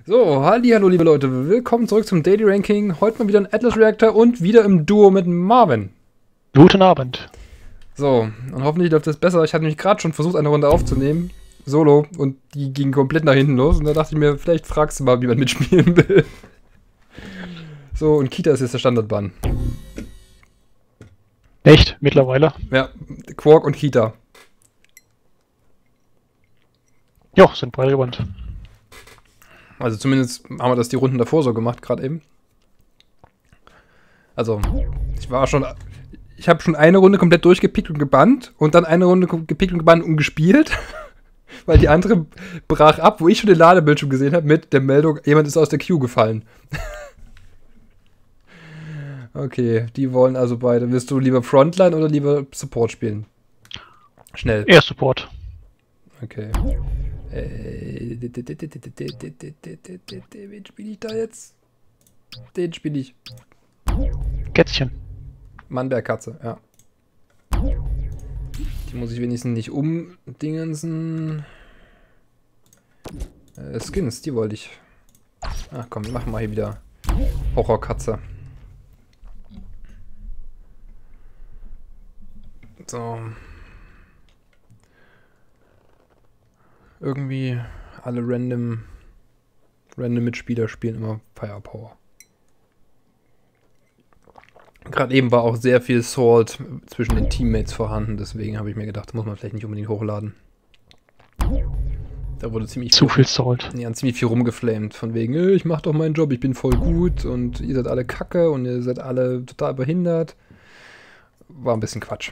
So, hallo liebe Leute, willkommen zurück zum Daily Ranking. Heute mal wieder ein Atlas Reactor und wieder im Duo mit Marvin. Guten Abend. So, und hoffentlich läuft das besser. Ich hatte nämlich gerade schon versucht, eine Runde aufzunehmen, solo, und die ging komplett nach hinten los. Und da dachte ich mir, vielleicht fragst du mal, wie man mitspielen will. So, und Kita ist jetzt der Standardbann. Echt? Mittlerweile? Ja, Quark und Kita. Jo, sind beide gewandt. Also zumindest haben wir das die Runden davor so gemacht, gerade eben. Also, ich habe schon eine Runde komplett durchgepickt und gebannt und dann eine Runde gepickt und gebannt und gespielt. Weil die andere brach ab, wo ich schon den Ladebildschirm gesehen habe mit der Meldung, jemand ist aus der Queue gefallen. Okay, die wollen also beide. Willst du lieber Frontline oder lieber Support spielen? Schnell. Eher Support. Okay. Wen spiele ich da jetzt? Den spiele ich. Kätzchen. Mannberg-Katze, ja. Die muss ich wenigstens nicht umdingensen. Skins, die wollte ich. Ach komm, machen wir hier wieder Horrorkatze. So. Irgendwie alle random Mitspieler spielen immer Firepower. Gerade eben war auch sehr viel Salt zwischen den Teammates vorhanden, deswegen habe ich mir gedacht, muss man vielleicht nicht unbedingt hochladen. Da wurde ziemlich viel Salt. Ja, ziemlich viel rumgeflamed, von wegen, ich mach doch meinen Job, ich bin voll gut und ihr seid alle kacke und ihr seid alle total behindert. War ein bisschen Quatsch.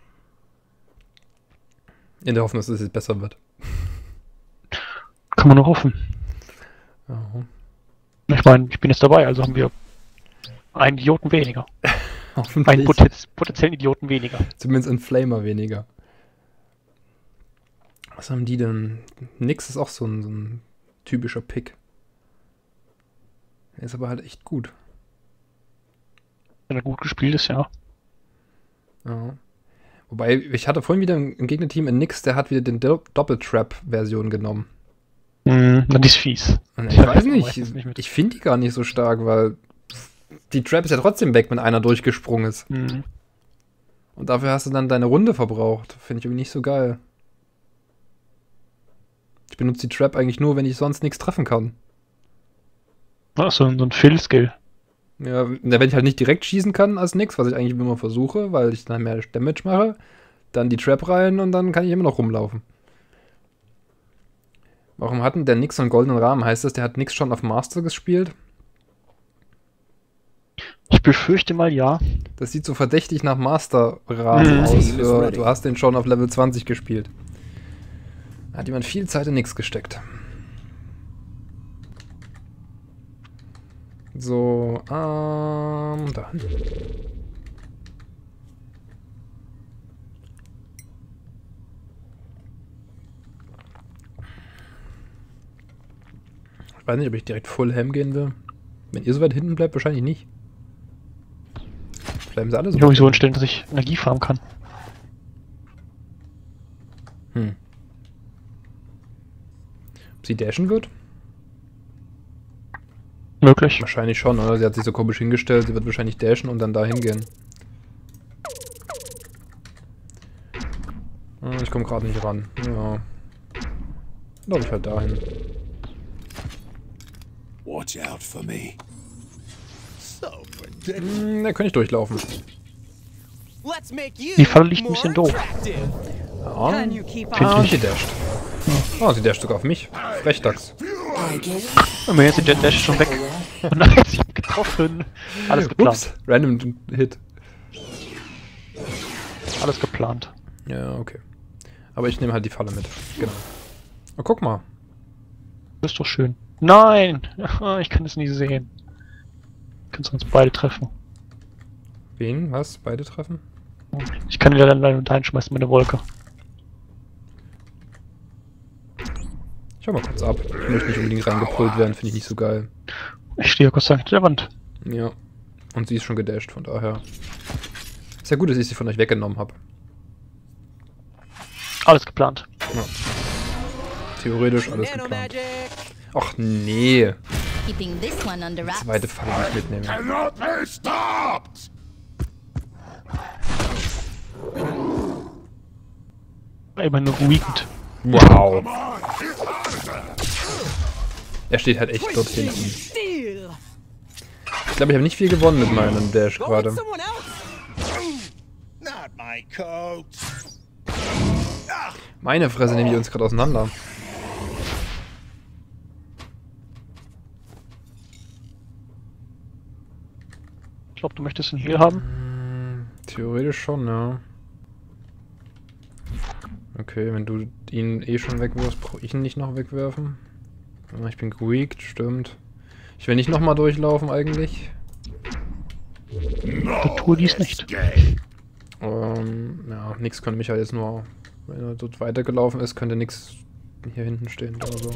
In der Hoffnung, dass es jetzt besser wird. Kann man nur hoffen. Aha. Ich meine, ich bin jetzt dabei, also haben wir einen Idioten weniger. Einen potenziellen Idioten weniger. Zumindest ein Flamer weniger. Was haben die denn? Nix ist auch so ein typischer Pick. Er ist aber halt echt gut. Wenn er gut gespielt ist, ja. Ja. Wobei, ich hatte vorhin wieder im Gegnerteam in Nix, der hat wieder den Doppeltrap-Version genommen. Dann ist fies. Ich weiß nicht, ich finde die gar nicht so stark, weil die Trap ist ja trotzdem weg, wenn einer durchgesprungen ist. Und dafür hast du dann deine Runde verbraucht. Finde ich irgendwie nicht so geil. Ich benutze die Trap eigentlich nur, wenn ich sonst nichts treffen kann. Ach, so ein Fill-Skill. Ja, wenn ich halt nicht direkt schießen kann als nix, was ich eigentlich immer versuche, weil ich dann mehr Damage mache, dann die Trap rein und dann kann ich immer noch rumlaufen. Warum hatten der Nix so einen goldenen Rahmen? Heißt das, der hat Nix schon auf Master gespielt? Ich befürchte mal ja. Das sieht so verdächtig nach Master-Rahmen aus. Du hast den schon auf Level 20 gespielt. Da hat jemand viel Zeit in Nix gesteckt. So, da. Ich weiß nicht, ob ich direkt Full Ham gehen will. Wenn ihr so weit hinten bleibt, wahrscheinlich nicht. Bleiben sie alle so. Ich muss mich so hinstellen, dass ich Energie farmen kann. Ob sie dashen wird? Möglich. Wahrscheinlich schon, oder? Sie hat sich so komisch hingestellt, sie wird wahrscheinlich dashen und dann da hingehen. Ich komme gerade nicht ran. Ja. Glaube ich halt dahin. Watch out for me. So Da könnte ich durchlaufen. Die Falle liegt ein bisschen doof. Ja. Sie dasht. Oh, sie dasht sogar auf mich. Frechdachs. Aber jetzt ist der Dash schon weg. Oh nein, ich hab getroffen. Alles geplant. Ups, random Hit. Alles geplant. Ja, okay. Aber ich nehme halt die Falle mit. Genau. Oh, guck mal. Das ist doch schön. Nein! Ich kann es nicht sehen. Kannst uns beide treffen. Wen? Was? Beide treffen? Ich kann wieder dann reinschmeißen mit der Wolke. Schau mal kurz ab. Ich möchte nicht unbedingt reingepult werden, finde ich nicht so geil. Ich stehe Gott sei Dank hinter der Wand. Ja. Und sie ist schon gedasht, von daher. Ist ja gut, dass ich sie von euch weggenommen habe. Alles geplant. Ja. Theoretisch alles geplant. Ach nee. Keeping this one under wraps. Zweite Falle nicht mitnehmen. Cannot be stopped! Immer nur weekend. Wow. Er steht halt echt dort hinten. Ich glaube, ich habe nicht viel gewonnen mit meinem Dash gerade. Not my coat. Meine Fresse, nehmen die uns gerade auseinander. Ich glaube, du möchtest einen Heal haben. Theoretisch schon, ja. Okay, wenn du ihn eh schon wegwirfst, brauche ich ihn nicht noch wegwerfen. Ja, ich bin geweakt, stimmt. Ich will nicht nochmal durchlaufen eigentlich. Der tue dies nicht. Ja, nix könnte mich halt jetzt nur... Wenn er dort weitergelaufen ist, könnte nix hier hinten stehen oder so.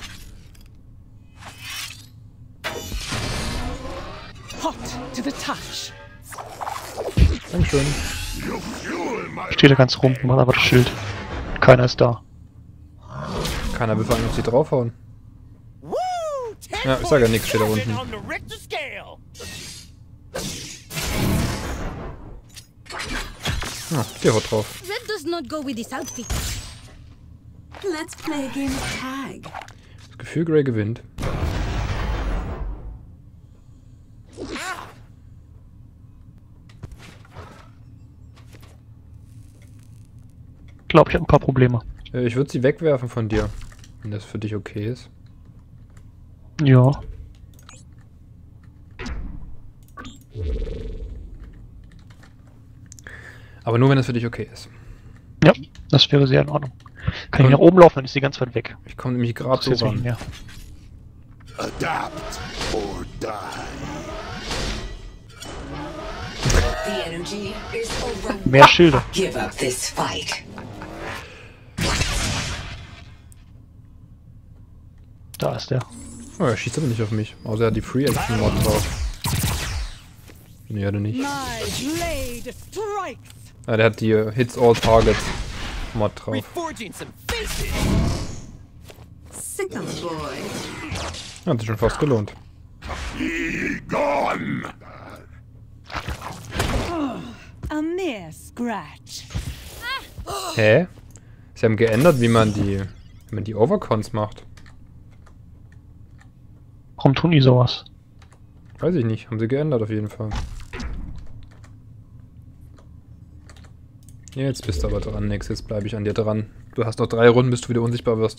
Hot to the touch. Dankeschön. Steht da ganz rum, macht aber das Schild. Keiner ist da. Keiner will vor allem auf sie draufhauen. Woo! Ja, ich sag ja nichts, steht da unten. On the Richter scale. Ah, der haut drauf. Red does not go with this outfit. Let's play a game of tag. Das Gefühl, Grey gewinnt. Ich glaube, ich habe ein paar Probleme. Ich würde sie wegwerfen von dir, wenn das für dich okay ist. Ja. Aber nur, wenn das für dich okay ist. Ja, das wäre sehr in Ordnung. Kann ich nach oben laufen, dann ist sie ganz weit weg. Ich komme nämlich gerade so Jetzt ran. nicht mehr. Adapt or die. The energy is over. Mehr Schilde. Give up this fight. Da ist der. Oh, er schießt aber nicht auf mich. Außer er hat die Free Action Mod drauf. Nee, hat er nicht. My blade strikes. Ja, der hat die Hits All Targets Mod drauf. Reforging some faces. Sickle boy. Hat sich schon fast gelohnt. Be gone! A mere scratch. Hä? Sie haben geändert, wie man die Overcons macht. Warum tun die sowas? Weiß ich nicht. Haben sie geändert auf jeden Fall. Jetzt bist du aber dran, Nix. Jetzt bleibe ich an dir dran. Du hast noch 3 Runden, bis du wieder unsichtbar wirst.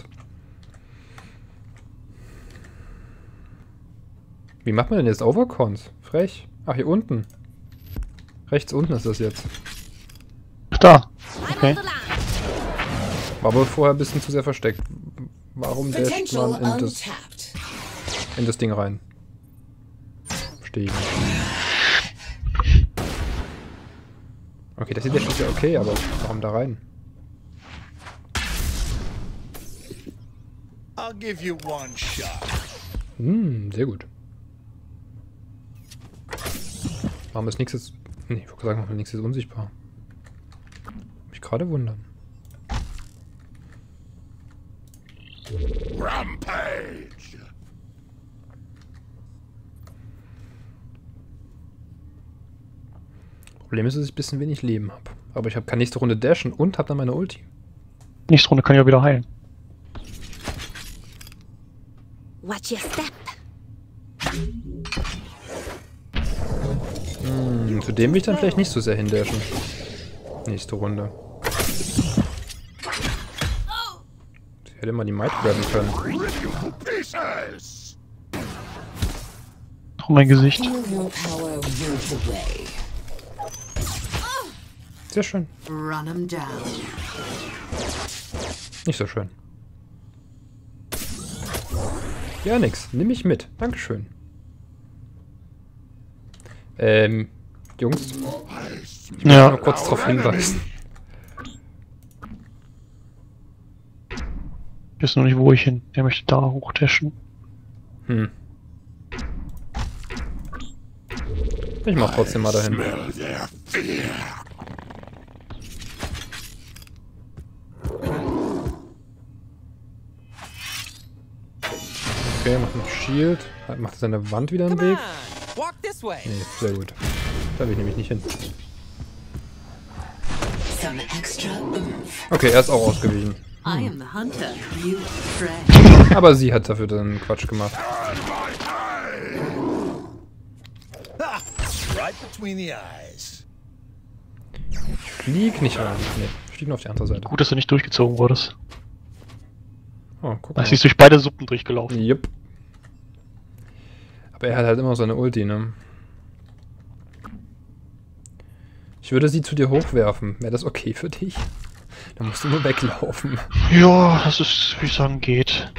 Wie macht man denn jetzt Overcons? Frech. Ach, hier unten. Rechts unten ist das jetzt. Ach, da. I'm Okay. on the line. War aber vorher ein bisschen zu sehr versteckt. Warum dasht Potential man untapped. in das Ding rein? Verstehe ich nicht. Okay, das Dash ist ja okay, aber warum da rein? I'll give you one shot. Sehr gut. Warum ist nichts jetzt... Nee, ich wollte sagen, warum ist nichts jetzt unsichtbar? Mich gerade wundern. Rampage! Problem ist, dass ich ein bisschen wenig Leben habe. Aber ich kann nächste Runde dashen und habe dann meine Ulti. Nächste Runde kann ich auch wieder heilen. Watch your step. Zu dem will ich dann vielleicht nicht so sehr hindashen. Nächste Runde. Ich hätte mal die Might grabben können. Rip you to pieces! Noch mein Gesicht. Feel your power wilt away. Sehr schön. Run them down. Nicht so schön. Ja, nix. Nimm mich mit. Dankeschön. Jungs, ich muss Ja. nur kurz darauf hinweisen. Ich weiß noch nicht, wo ich hin. Der möchte da hochdashen. Ich mach trotzdem mal dahin. Smell their fear. Okay, macht ein Shield. Macht seine Wand wieder einen Weg? Walk this way. Nee, sehr gut. Da will ich nämlich nicht hin. Some extra oomph. Okay, er ist auch ausgewichen. I am the hunter, you the prey. Aber sie hat dafür dann Quatsch gemacht. Right between the eyes. Ich flieg nicht rein. Nee, ich flieg nur auf die andere Seite. Gut, dass du nicht durchgezogen wurdest. Oh, guck Da mal. ist durch beide Suppen durchgelaufen. Jupp. Aber er hat halt immer seine Ulti, ne? Ich würde sie zu dir hochwerfen. Wäre das okay für dich? Dann musst du nur weglaufen. Ja, das ist, wie ich sagen, geht.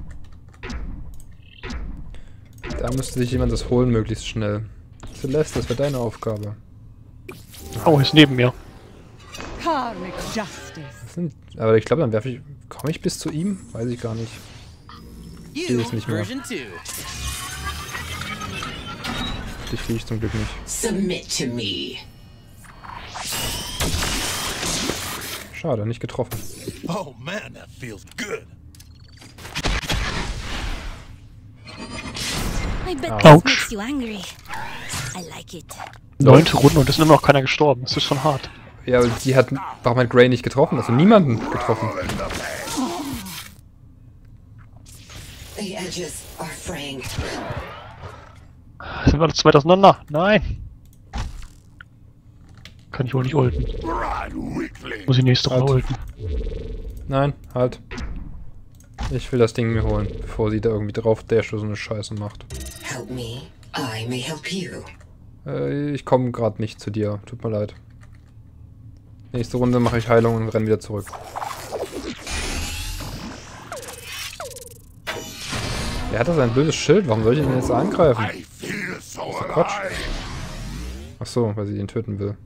Da müsste sich jemand das holen, möglichst schnell. Celeste, das wäre deine Aufgabe. Oh, er ist neben mir. Karmic justice. Aber ich glaube, dann werfe ich... Komme ich bis zu ihm? Weiß ich gar nicht. You, es nicht mehr. version 2. Dich kriege ich zum Glück nicht. Submit to me. Schade, nicht getroffen. Oh man, that feels good. I bet Ouch. this makes you angry. I like it. 9. Runde und es ist immer noch keiner gestorben. Das ist schon hart. Ja, aber sie hat... Warum hat Grey nicht getroffen? Also niemanden getroffen. The edges are fraying. Sind wir alle zu weit auseinander? Nein. Kann ich wohl nicht ulten. Muss ich nächste Runde Halt. ulten. Nein, halt. Ich will das Ding mir holen, bevor sie da irgendwie drauf der so eine Scheiße macht. Help me, I may help you. Ich komme gerade nicht zu dir. Tut mir leid. Nächste Runde mache ich Heilung und renne wieder zurück. Wer hat da sein blödes Schild? Warum soll ich ihn denn jetzt angreifen? I feel so Quatsch. alive. Achso, weil sie ihn töten will.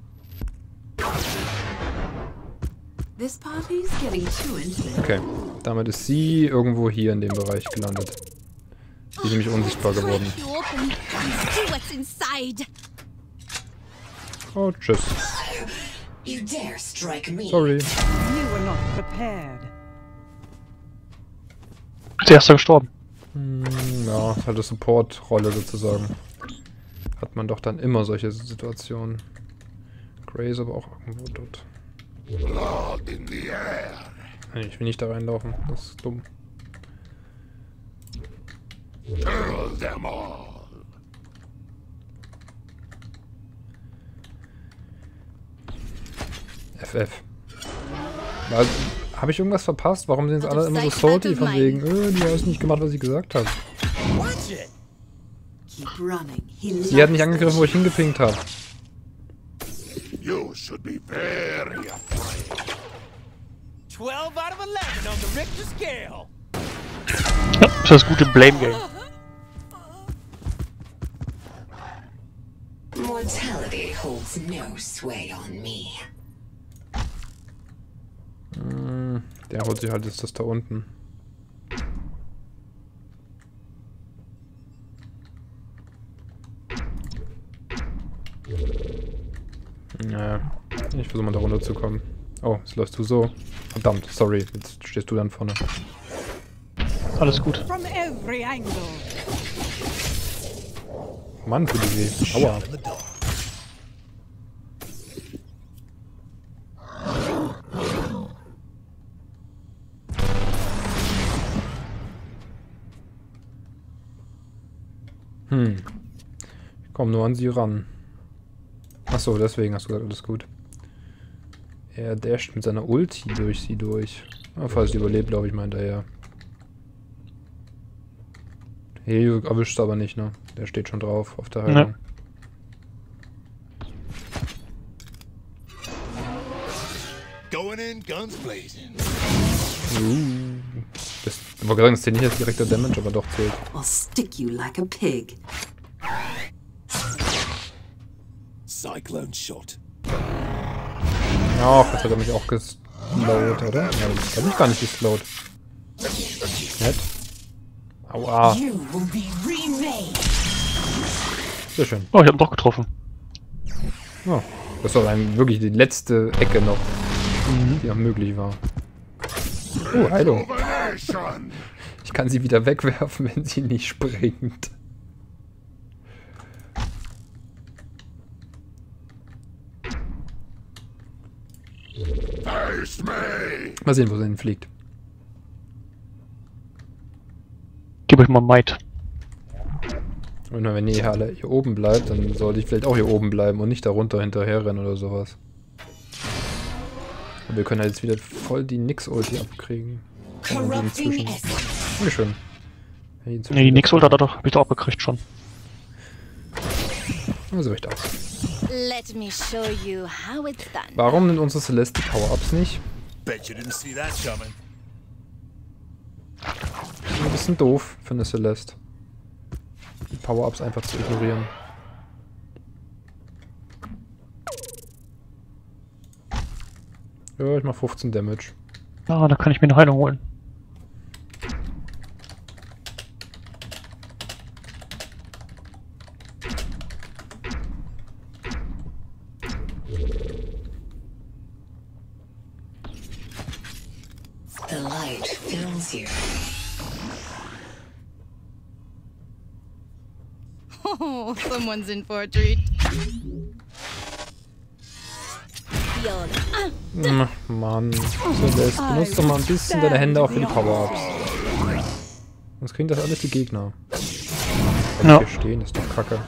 This party's getting too intimate. Okay, damit ist sie irgendwo hier in dem Bereich gelandet. Sie ist nämlich unsichtbar geworden. Break you open and see what's inside. Oh, tschüss. You dare strike me. Sorry. You were not prepared. Ist der erste gestorben. Ja, ist halt eine Support-Rolle sozusagen. Hat man doch dann immer solche Situationen. Grey ist aber auch irgendwo dort. Blood in the air. Nee, ich will nicht da reinlaufen, das ist dumm. Kill them all. FF. Habe ich irgendwas verpasst? Warum sind jetzt alle immer so salty von wegen, die hast nicht gemacht, was ich gesagt habe? Watch it. Keep running. He Sie hat nicht angegriffen, wo ich hingepinkt habe. You should be very afraid. 12 out of 11 on the Richter scale. Ja, das ist das gute Blame Game. Mortality holds no sway on me. Der holt sich halt jetzt das da unten. Naja, ich versuche mal da runterzukommen. Oh, jetzt läufst du so. Verdammt, sorry, jetzt stehst du dann vorne. Alles gut. From every angle. Mann, tut die weh. Aua. In the dark. Ich komme nur an sie ran. Achso, deswegen hast du gesagt, alles gut. Er dasht mit seiner Ulti durch sie durch. Ah, falls sie überlebt, glaube ich mal hinterher. Helio erwischt aber nicht, ne? Der steht schon drauf auf der Heilung. Going in, guns blazing. Das wollte sagen, das zählt nicht als direkter Damage, aber doch zählt. I'll stick you like a pig. Cyclone shot. Ach, jetzt hat er mich auch geslowt, oder? Ja, das hat mich gar nicht geslowt. Nett. Aua. You will be remade. Sehr schön. Oh, ich hab ihn doch getroffen. Oh, das war dann wirklich die letzte Ecke noch, die noch möglich war. Oh, Heilung. Domination. Ich kann sie wieder wegwerfen, wenn sie nicht springt. Mal sehen, wo sie hinfliegt. Gib euch mal Might. Und wenn ihr alle hier oben bleibt, dann sollte ich vielleicht auch hier oben bleiben und nicht darunter hinterher rennen oder sowas. Und wir können halt jetzt wieder voll die Nix-Ulti abkriegen. Dankeschön. Nee, die Nix-Ult hat er doch wieder abgekriegt schon. So recht aus. Let me show you how it's done. Warum nimmt unsere Celeste die Power-Ups nicht? Bet you didn't see that coming. Ein bisschen doof für eine Celeste. Die Power-Ups einfach zu ignorieren. Ja, ich mach 15 Damage. Ah, da kann ich mir eine Heilung holen. The light fills you. Oh, someone's in for a treat. Mann, Celeste, benutzt doch mal ein bisschen deine Hände auch für die Power-Ups. Sonst kriegen das alles die Gegner. Ja. Hier stehen, ist doch kacke.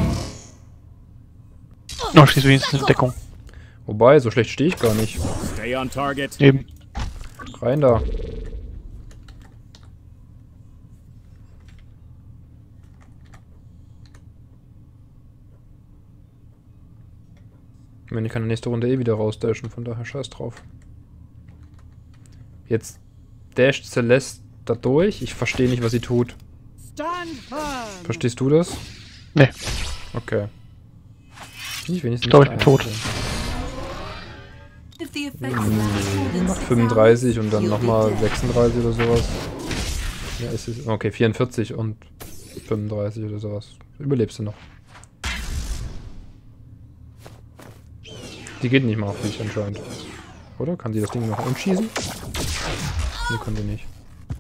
Oh, stehst du wenigstens in Deckung. Wobei, so schlecht stehe ich gar nicht. Stay on target. Eben. Rein da. Ich meine, ich kann nächste Runde eh wieder rausdashen, von daher scheiß drauf. Jetzt dasht Celeste da durch. Ich verstehe nicht, was sie tut. Verstehst du das? Nee. Okay. Ich Ich glaube, ich bin tot. If the effects last Macht 35 und dann nochmal 36 oder sowas. Ja, ist es. Okay, 44 und 35 oder sowas. Überlebst du noch. Die geht nicht mal auf dich anscheinend. Oder? Kann sie das Ding noch umschießen? Nee, kann sie nicht.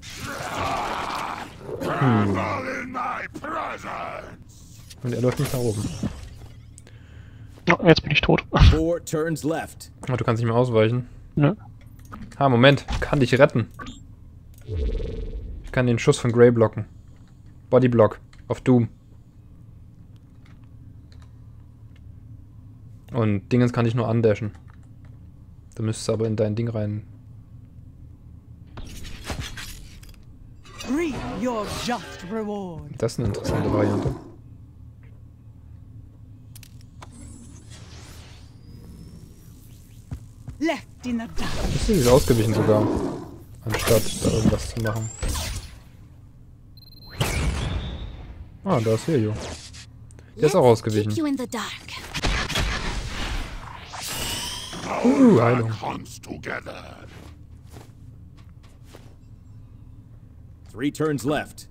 Und er läuft nicht nach oben. Oh, jetzt bin ich tot. 4 turns left. Oh, du kannst nicht mehr ausweichen. Nö. Ah, Moment. Ich kann dich retten. Ich kann den Schuss von Grey blocken. Bodyblock. Auf Doom. Und Dingens kann ich nur andashen. Da müsstest du aber in dein Ding rein. Your just reward. Das ist eine interessante Variante. Left in the dark. Das ist ausgewichen sogar. Anstatt da irgendwas zu machen. Ah, da ist Helio. Der ist auch ausgewichen. Keep you in the dark. Heilung. 3 turns left.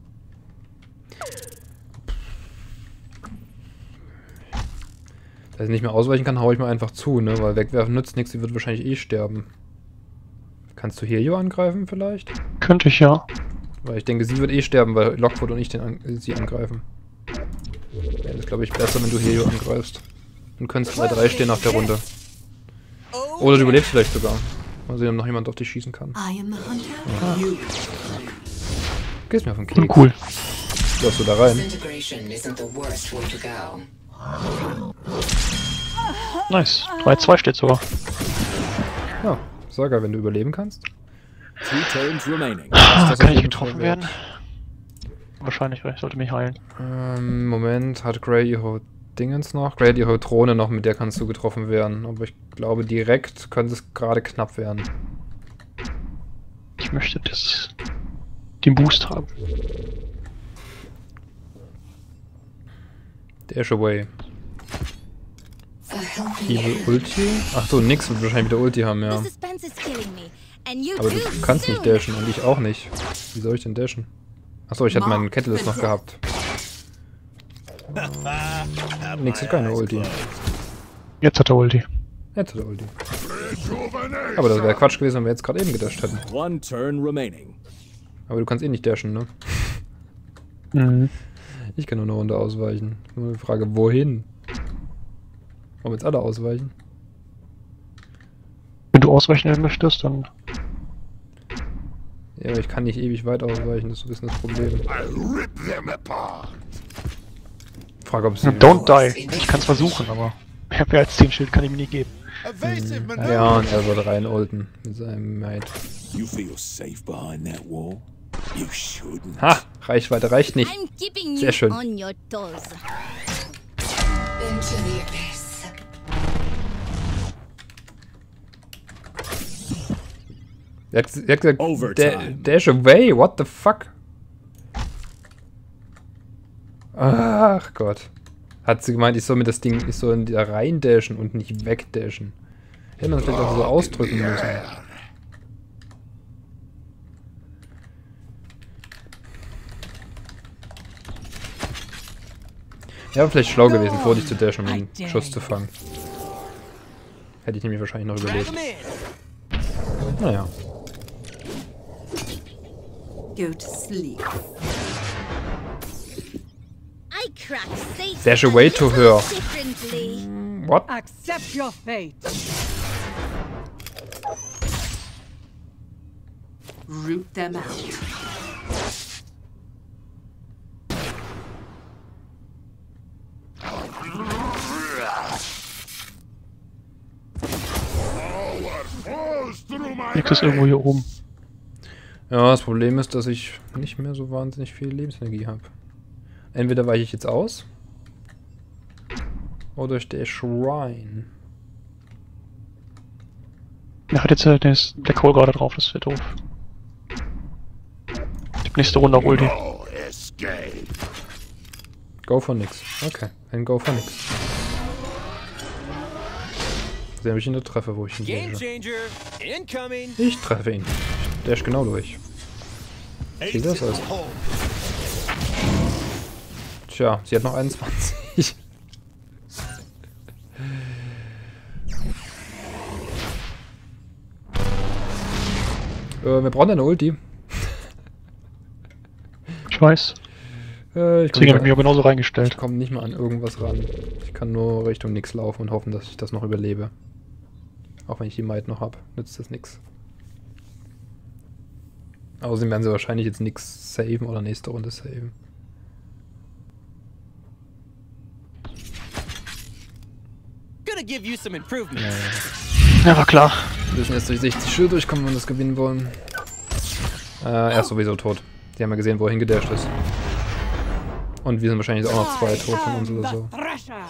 Da ich nicht mehr ausweichen kann, hau ich mal einfach zu, ne? Weil wegwerfen nützt nichts, sie wird wahrscheinlich eh sterben. Kannst du Helio angreifen vielleicht? Könnte ich ja. Weil ich denke, sie wird eh sterben, weil Lockwood und ich sie angreifen. Ja, das ist, glaube ich, besser, wenn du Helio angreifst. Dann können es 2-3 stehen nach der Runde. Oder du überlebst vielleicht sogar. Mal sehen, ob noch jemand auf dich schießen kann. I am the hunter. You. Gehst mir auf den Keks. Cool. Läufst du da rein? Disintegration isn't the worst way to go. Nice. 3-2 steht sogar. Ja, Saga, wenn du überleben kannst. 2 turns remaining. Ah, das kann auf ich jeden Fall getroffen wert. werden? Wahrscheinlich, weil ich sollte mich heilen. Moment, hat Grey ihre Dingens noch? Grey hat ihre Drohne noch, mit der kannst du getroffen werden. Aber ich glaube, direkt könnte es gerade knapp werden. Ich möchte den Boost haben. Dash away. A healthy Evil Ulti? Achso, nix wird wahrscheinlich wieder Ulti haben, ja. The suspense is killing me. And you Aber du too kannst nicht soon. dashen und ich auch nicht. Wie soll ich denn dashen? Achso, ich hatte meinen Catalyst noch gehabt. Nix hat keine Ulti. Jetzt hat er Ulti. Jetzt hat er Ulti. Aber das wäre Quatsch gewesen, wenn wir jetzt gerade eben gedasht hätten. 1 turn remaining. Aber du kannst eh nicht dashen, ne? Mhm. Ich kann nur eine Runde ausweichen. Nur die Frage, wohin? Wollen wir jetzt alle ausweichen? Wenn du ausweichen möchtest, dann... Ja, aber ich kann nicht ewig weit ausweichen, das ist ein bisschen das Problem. Frage, ob es... Don't die. Ich kann es versuchen, aber... Mehr als 10 Schild kann ich mir nicht geben. Ja, und er wird rein ulten mit seinem Mate. You feel safe behind that wall? You shouldn't. Ha! Reichweite reicht nicht. I'm keeping Sehr you schön. on your toes. Into the abyss. Er hat gesagt, Overtime. dash away, what the fuck? Ach Gott. Hat sie gemeint, ich soll mir das Ding, ich soll da rein dashen und nicht wegdashen. Hätte man das vielleicht auch so ausdrücken müssen. Ja, vielleicht schlau gewesen, vor dich zu dashen, um den Schuss zu fangen. Hätte ich nämlich wahrscheinlich noch Drag überlebt. 'em in. Naja. Go to sleep. I crack Satan Dash away to her. differently. What? Accept your fate. Root them out. Nix ist irgendwo hier oben. Ja, das Problem ist, dass ich nicht mehr so wahnsinnig viel Lebensenergie habe. Entweder weiche ich jetzt aus. Oder ich der Shrine. Er hat jetzt das Black Hole gerade drauf, das wird doof. Die nächste Runde auch Ulti. No escape. Go for nix. Okay, dann go for nix. Sehen, ob ich ihn da treffe, wo ich ihn Game sehe. changer. Incoming. Ich treffe ihn. Der ist genau durch. Sieht das aus? Tja, sie hat noch 21. Wir brauchen eine Ulti. Ich weiß. Ich Deswegen habe ich mich auch genauso reingestellt. komme nicht mal an irgendwas ran. Ich kann nur Richtung nix laufen und hoffen, dass ich das noch überlebe. Auch wenn ich die Might noch habe, nützt das nix. Außerdem werden sie wahrscheinlich jetzt nix saven oder nächste Runde saven. Gonna give you some improvement. Ja, war klar. Wir müssen jetzt durch 60 Schild durchkommen, wenn wir das gewinnen wollen. Er ist sowieso tot. Die haben ja gesehen, wo er hingedasht ist. Und wir sind wahrscheinlich auch noch 2 tot von uns oder so. Thresher.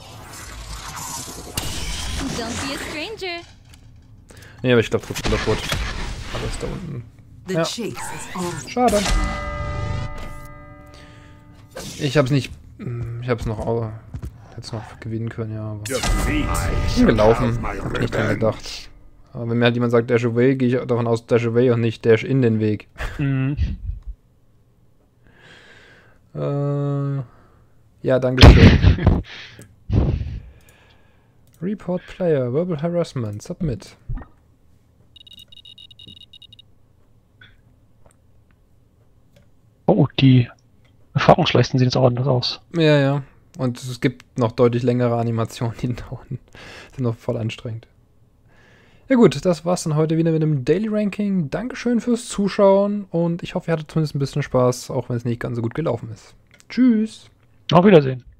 Don't be a stranger. Nee, aber ich glaube trotzdem der tot. Alles da unten. The Ja. chase is on. Schade. Ich hab's nicht. Ich hab's noch. Hätte noch gewinnen können, ja. Aber Defeat. ich bin gelaufen. Hab nicht dran gedacht. Aber wenn mir halt jemand sagt Dash away, gehe ich davon aus Dash away und nicht Dash in den Weg. Mhm. Ja, danke schön. Report Player, Verbal Harassment, Submit. Oh, die Erfahrungsleisten sehen jetzt auch anders aus. Ja, ja. Und es gibt noch deutlich längere Animationen, die dauern. Sind noch voll anstrengend. Ja gut, das war's dann heute wieder mit dem Daily Ranking. Dankeschön fürs Zuschauen und ich hoffe, ihr hattet zumindest ein bisschen Spaß, auch wenn es nicht ganz so gut gelaufen ist. Tschüss! Auf Wiedersehen.